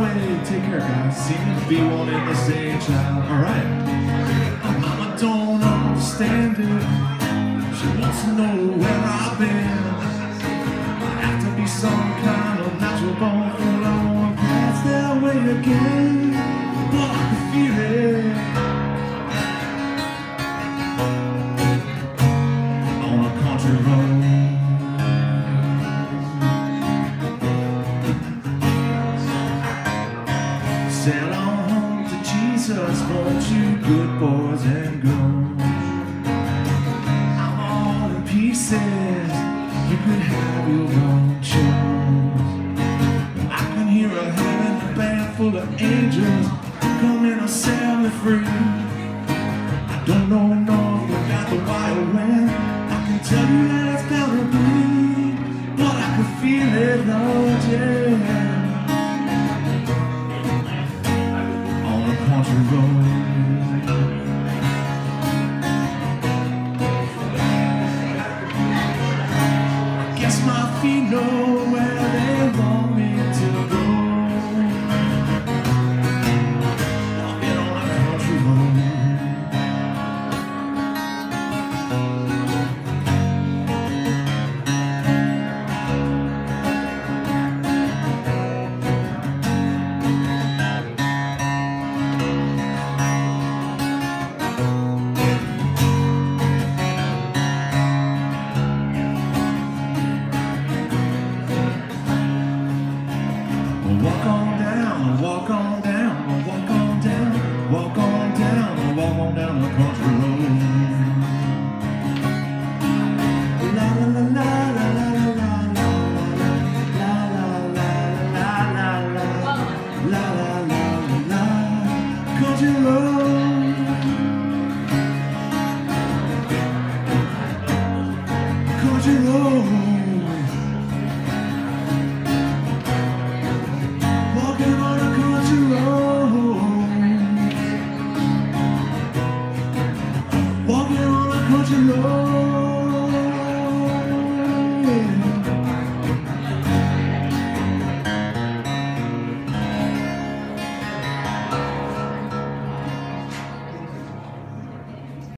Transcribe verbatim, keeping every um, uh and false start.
way. Take care, guys. Seem to be one in the same child. Alright. Mama don't understand it. She wants to know where I've been. I have to be some kind of natural born fool. I wanna pass that way again, but I can feel it on a country road. Sail on home to Jesus, won't you good boys and girls? I'm all in pieces, you could have your own choice. I can hear a heaven, a band full of angels coming to set me free. I don't know enough about the wild wind, I can tell you that it's bound to be, but I can feel it, Lord, yeah.